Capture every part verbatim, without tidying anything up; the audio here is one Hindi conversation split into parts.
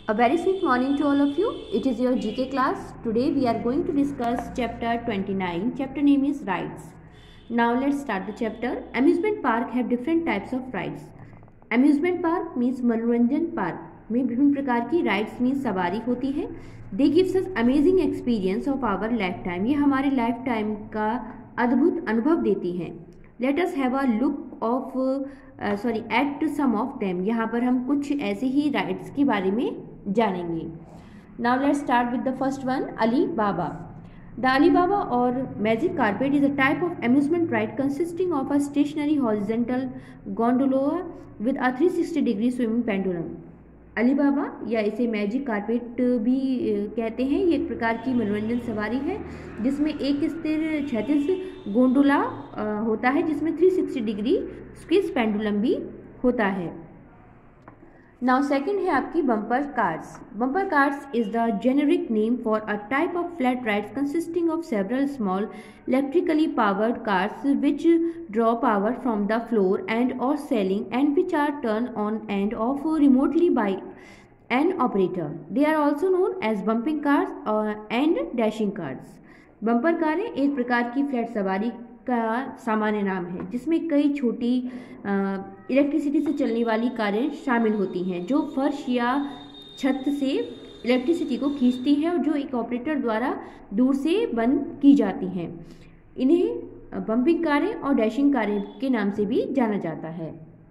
A very sweet morning to all of you. It is your G K class. Today we are going to discuss chapter twenty-nine. Chapter name is rides. Now let's start the chapter. Amusement park have different types of rides. Amusement park means मनोरंजन पार्क में विभिन्न प्रकार की राइड्स मीन्स सवारी होती है. They gives us amazing experience of our lifetime. ये हमारे लाइफ टाइम का अद्भुत अनुभव देती हैं. Let us have a look of sorry at some of them. यहाँ पर हम कुछ ऐसे ही राइड्स के बारे में जानेंगे. Now let's start with the first one, Ali Baba. The Ali Baba और magic carpet is a type of amusement ride consisting of a stationary horizontal gondola with a three sixty degree swimming pendulum. Ali Baba या इसे मैजिक कारपेट भी कहते हैं. ये एक प्रकार की मनोरंजन सवारी है जिसमें एक स्थिर क्षैतिज गोंडोला होता है जिसमें three sixty degree squeeze pendulum भी होता है. नाउ सेकंड है आपकी bumper cars. Bumper cars is the generic name for a type of flat rides consisting of several small electrically powered cars which draw power from the floor and or ceiling and which are turn on and off remotely by an operator. They are also known as bumping cars and dashing cars. Bumper कारें एक प्रकार की फ्लैट सवारी का सामान्य नाम है जिसमें कई छोटी इलेक्ट्रिसिटी से चलने वाली कारें शामिल होती हैं जो फर्श या छत से इलेक्ट्रिसिटी को खींचती हैं और जो एक ऑपरेटर द्वारा दूर से बंद की जाती हैं. इन्हें बम्पिंग कारें और डैशिंग कारें के नाम से भी जाना जाता है.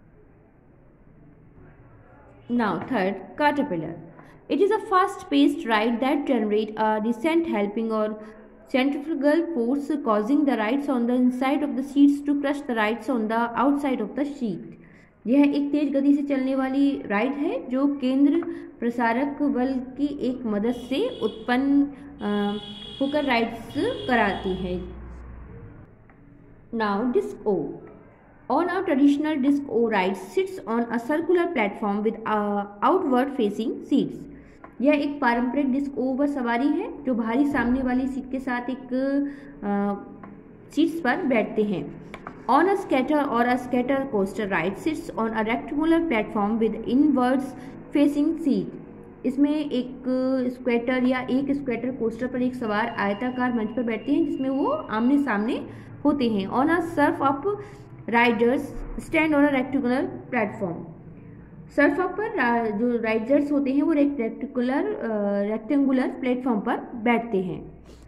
Now third, caterpillar. It is a fast paced ride that generate a decent helping or centrifugal force causing the rides on the inside of the seats to crush the rides on the outside of the seat. यह एक तेज गति से चलने वाली राइड है जो केंद्र प्रसारक बल की एक मदद से उत्पन्न होकर राइड्स कराती है. Now disk o. On a traditional disc O ride sits on a circular platform with uh, outward facing seats. यह एक पारंपरिक डिस्क ओवर सवारी है जो बाहरी सामने वाली सीट के साथ एक सीट्स पर बैठते हैं. On a skater or a skater coaster ride sits on a rectangular platform with inwards facing seat. इसमें एक स्केटर या एक स्केटर कोस्टर पर एक सवार आयताकार मंच पर बैठते हैं जिसमें वो आमने सामने होते हैं. On a surf up riders stand on a rectangular platform. Surf up पर जो राइडर्स होते हैं वो रेक्टेंगुलर रेक्टेंगुलर प्लेटफॉर्म पर बैठते हैं.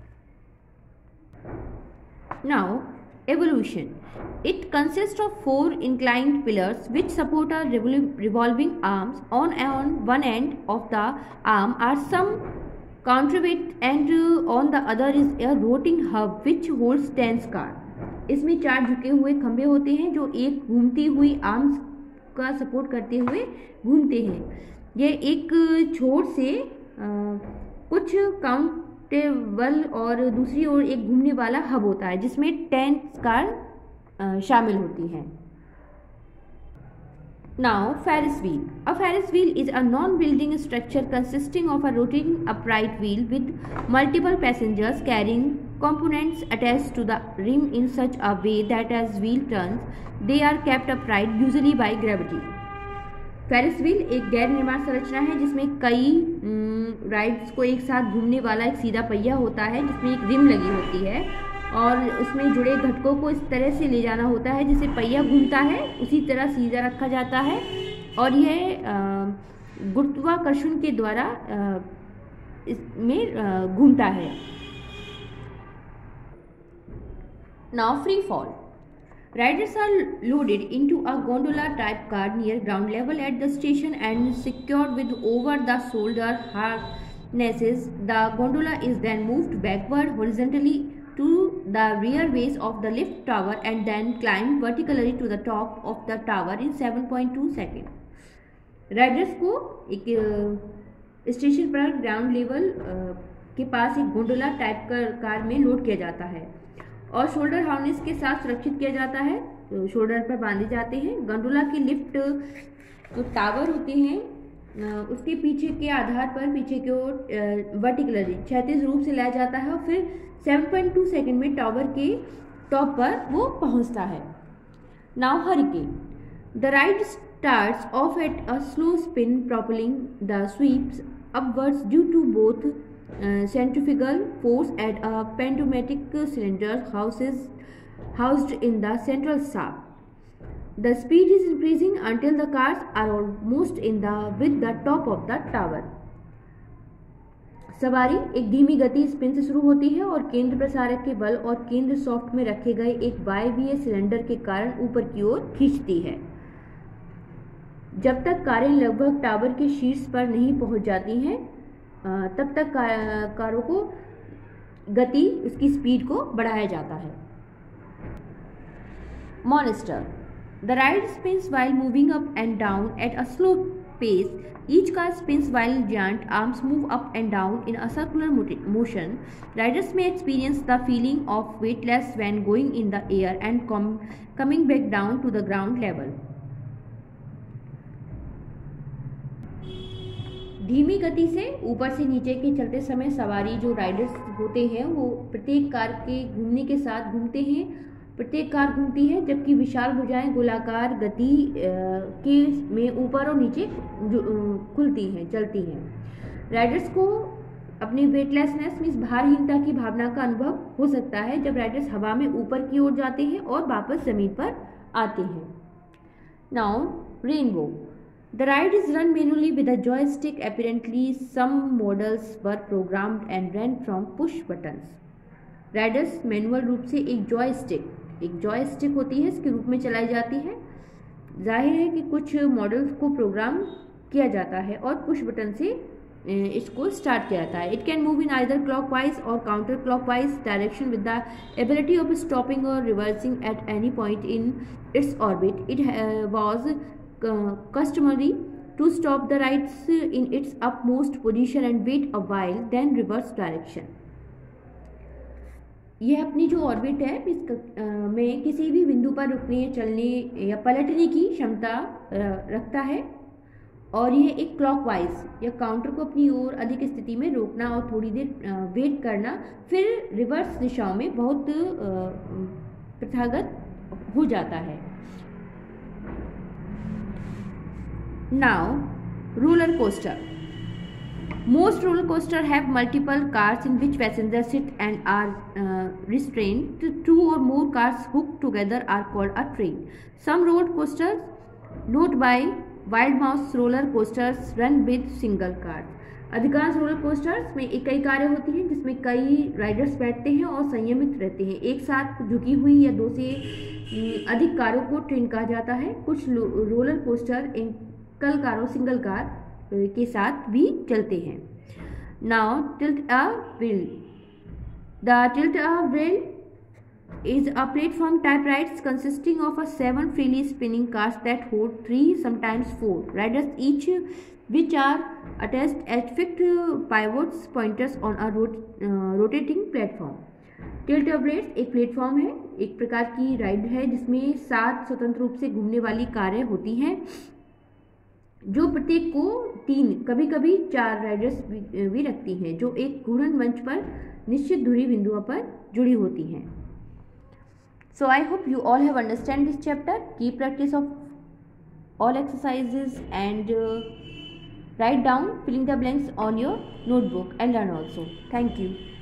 Now evolution. It consist of four inclined pillars which support a revolving arms. On on one end of the arm are some counterweight and on the other is a rotating hub which holds ten car. इसमें चार झुके हुए खंभे होते हैं जो एक घूमती हुई आर्म्स का सपोर्ट करते हुए घूमते हैं. ये एक छोर से आ, कुछ काउंटेबल और दूसरी ओर एक घूमने वाला हब होता है जिसमें टेन कार शामिल होती हैं. Now Ferris wheel. A Ferris wheel is a non building structure consisting of a rotating upright wheel with multiple passengers carrying components attached to the rim in such a way that as wheel turns they are kept upright usually by gravity. Ferris wheel एक गैर निर्माण संरचना है जिसमें कई राइड्स को एक साथ घूमने वाला एक सीधा पहिया होता है जिसमें एक रिम लगी होती है और उसमें जुड़े घटकों को इस तरह से ले जाना होता है जिससे पहिया घूमता है उसी तरह सीधा रखा जाता है और यह गुरुत्वाकर्षण के द्वारा इसमें घूमता है. Now free fall. Riders are loaded into a gondola type car near ground level at the station and secured with over the shoulder harnesses. The gondola is then moved backward horizontally to the rear base of the lift tower and then climbed vertically to the top of the tower in seven point two seconds. Riders को एक स्टेशन पर ग्राउंड लेवल के पास एक गोंडोला टाइप कार में लोड किया जाता है और शोल्डर हार्नेस के साथ सुरक्षित किया जाता है. तो शोल्डर पर बांधे जाते हैं. गंडोला के लिफ्ट जो टावर होते हैं उसके पीछे के आधार पर पीछे की ओर वर्टिकली क्षैतिज रूप से लाया जाता है और फिर सेवन पॉइंट टू सेकंड में टावर के टॉप पर वो पहुंचता है. Now hurricane. The ride starts off at a slow spin, propelling the sweeps upwards due to both uh, centrifugal force at a pneumatic cylinder houses housed in the central shaft. The speed is increasing until the cars are almost in the with the top of the tower. सवारी एक धीमी गति स्पिन से शुरू होती है और केंद्र प्रसारक के बल और केंद्र सॉफ्ट में रखे गए एक वायवीय सिलेंडर के कारण ऊपर की ओर खींचती है। जब तक कारें लगभग टावर के शीर्ष पर नहीं पहुंच जाती हैं तब तक कारों को गति उसकी स्पीड को बढ़ाया जाता है। Monster The ride spins while moving up and down at a slow pace. Each car spins while giant arms move up and down in a circular motion. Riders may experience the feeling of weightless when going in the air and com coming back down to the ground level. धीमी गति से ऊपर से नीचे के चलते समय सवारी जो राइडर्स होते हैं वो प्रत्येक कार के घूमने के साथ घूमते हैं। प्रत्येक कार घूमती है जबकि विशाल भुजाएं गोलाकार गति के में ऊपर और नीचे खुलती हैं, चलती हैं। राइडर्स को अपनी वेटलेसनेस में भारहीनता की भावना का अनुभव हो सकता है जब राइडर्स हवा में ऊपर की ओर जाते हैं और वापस जमीन पर आते हैं। Now rainbow The ride is run manually with a joystick. Apparently, some models were programmed and ran from push buttons. Riders manual रूप से एक जॉयस्टिक एक जॉयस्टिक होती है इसके रूप में चलाई जाती है। जाहिर है कि कुछ मॉडल्स को प्रोग्राम किया जाता है और पुश बटन से इसको स्टार्ट किया जाता है। It can move in either clockwise or counter clockwise direction with the ability of stopping or reversing at any point in its orbit. It was customary to stop the rides in its upmost position and wait a while, then reverse direction. यह अपनी जो ऑर्बिट है इसका में किसी भी बिंदु पर रुकने या चलने या पलटने की क्षमता रखता है और यह एक क्लॉकवाइज या काउंटर को अपनी ओर अधिक स्थिति में रोकना और थोड़ी देर वेट करना फिर रिवर्स दिशाओं में बहुत प्रथागत हो जाता है। Now, roller coaster. Most roller coasters have multiple cars in which passengers sit and are uh, restrained. Two or more cars hooked together are called a train. Some roller coasters, noted by Wild Mouse roller coasters, run with single cars. अधिकांश रोलर कोस्टर्स में एक कई कारें होती हैं जिसमें कई राइडर्स बैठते हैं और संयमित रहते हैं। एक साथ झुकी हुई या दो से अधिक कारों को ट्रेन कहा जाता है। कुछ रोलर कोस्टर कल कारों सिंगल कार के साथ भी चलते हैं। Now tilt a wheel. The tilt a wheel is a platform type rides consisting of a seven freely spinning cars that hold three, sometimes four riders each, which are attached at fixed pivots pointers on a rot, uh, rotating platform. Tilt a wheel एक प्लेटफॉर्म है, एक प्रकार की राइड है जिसमें सात स्वतंत्र रूप से घूमने वाली कारें होती हैं जो प्रत्येक को तीन कभी कभी चार राइडर्स भी, भी रखती हैं जो एक घूर्णन मंच पर निश्चित दूरी बिंदुओं पर जुड़ी होती हैं। So I hope you all have understand this chapter. Keep practice of all exercises and uh, write down filling the blanks on your notebook and learn also. Thank you.